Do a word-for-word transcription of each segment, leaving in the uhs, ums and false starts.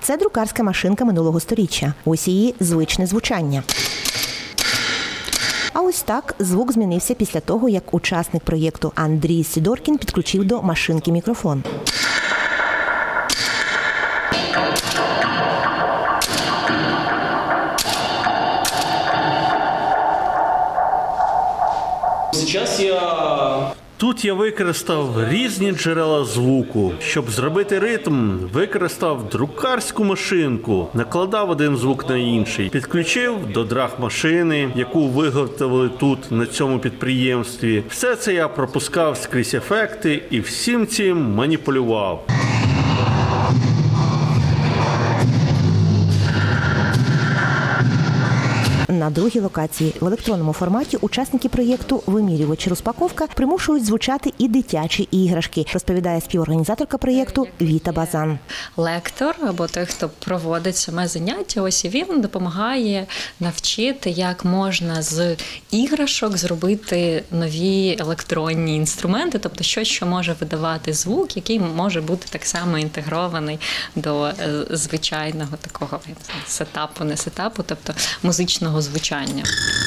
Це друкарська машинка минулого сторіччя. Ось її звичне звучання. А ось так звук змінився після того, як учасник проєкту Андрій Сидоркін підключив до машинки мікрофон. Зараз я... Тут я використав різні джерела звуку. Щоб зробити ритм, використав друкарську машинку, накладав один звук на інший, підключив до драг-машини, яку виготовили тут, на цьому підприємстві. Все це я пропускав скрізь ефекти і всім цим маніпулював. На другій локації в електронному форматі учасники проєкту «Вимірювач розпаковка» примушують звучати і дитячі іграшки, розповідає співорганізаторка проєкту Віта Базан. Лектор або той, хто проводить саме заняття, ось і він допомагає навчити, як можна з іграшок зробити нові електронні інструменти, тобто щось, що може видавати звук, який може бути так само інтегрований до звичайного такого сетапу, не сетапу, тобто музичного звучання.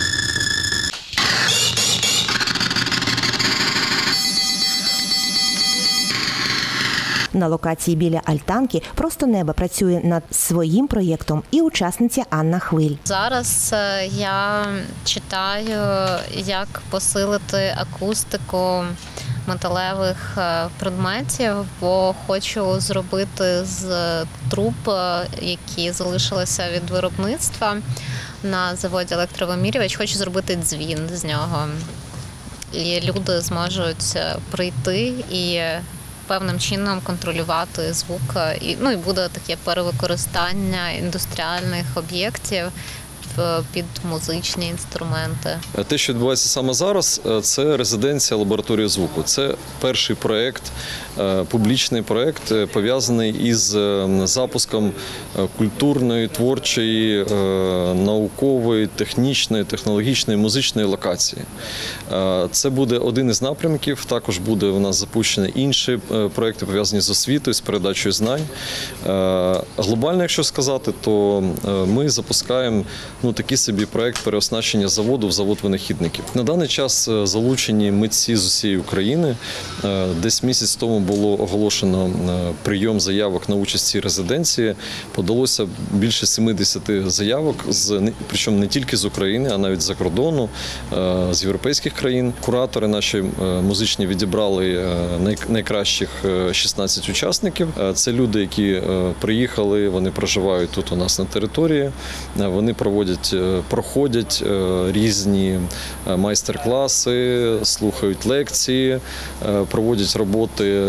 На локації біля альтанки «Просто небо» працює над своїм проєктом і учасниця Анна Хвиль. Зараз я читаю, як посилити акустику металевих предметів, бо хочу зробити з труб, які залишилися від виробництва на заводі «Електровимірювач», хочу зробити дзвін з нього. І люди зможуть прийти і певним чином контролювати звук. І, ну, і буде таке перевикористання індустріальних об'єктів під музичні інструменти. Те, що відбувається саме зараз, це резиденція лабораторії звуку. Це перший проєкт, публічний проєкт, пов'язаний із запуском культурної, творчої, наукової, технічної, технологічної, музичної локації. Це буде один із напрямків. Також буде у нас запущені інші проєкти, пов'язані з освітою, з передачею знань. Глобально, якщо сказати, то ми запускаємо ну, такий собі проєкт переоснащення заводу в завод винахідників. На даний час залучені митці з усієї України. Десь місяць тому було оголошено прийом заявок на участь в цій резиденції. Подалося більше сімдесят заявок, причому не тільки з України, а навіть з-за кордону, з європейських країн. Куратори наші музичні відібрали найкращих шістнадцять учасників. Це люди, які приїхали, вони проживають тут у нас на території, вони проводять проходять різні майстер-класи, слухають лекції, проводять роботи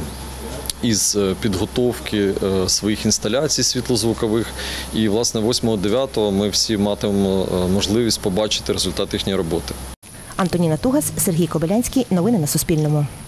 із підготовки своїх інсталяцій світлозвукових. І, власне, восьмого-дев'ятого ми всі матимемо можливість побачити результат їхньої роботи. Антоніна Тугас, Сергій Кобилянський. Новини на Суспільному.